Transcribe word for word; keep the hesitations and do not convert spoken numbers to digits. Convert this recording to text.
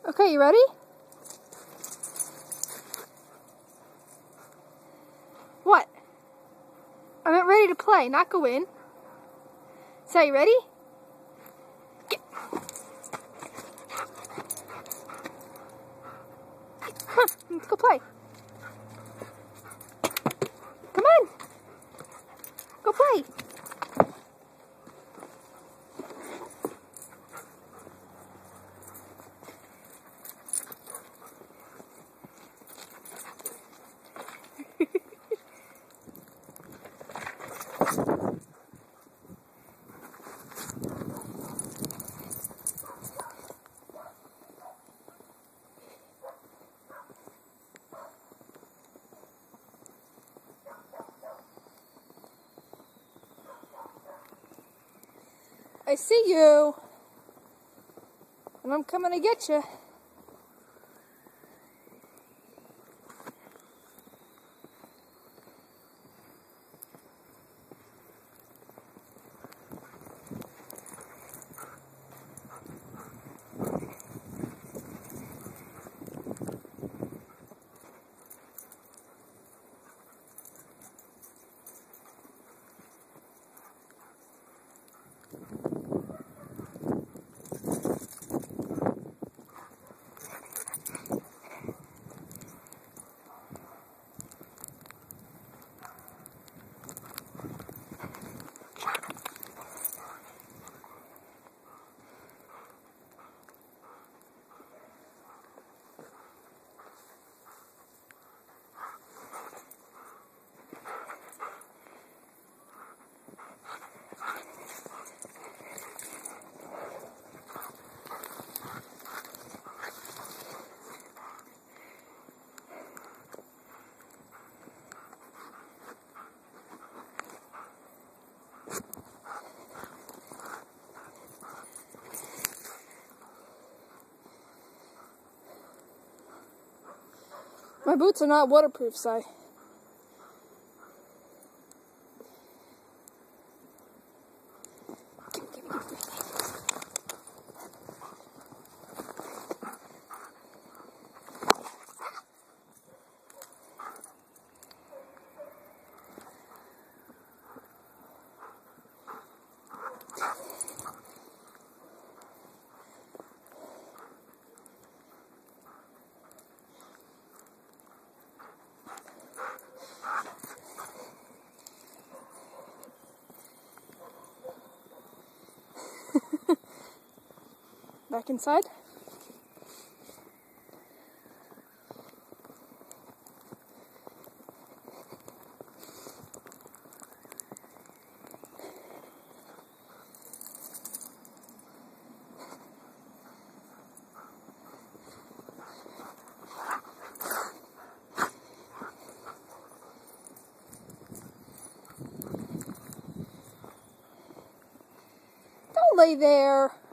Okay, you ready? What? I meant ready to play, not go in. So, you ready? Get. Come on, let's go play. Come on. Go play. I see you, and I'm coming to get you. My boots are not waterproof, Si. Back inside. Don't lay there.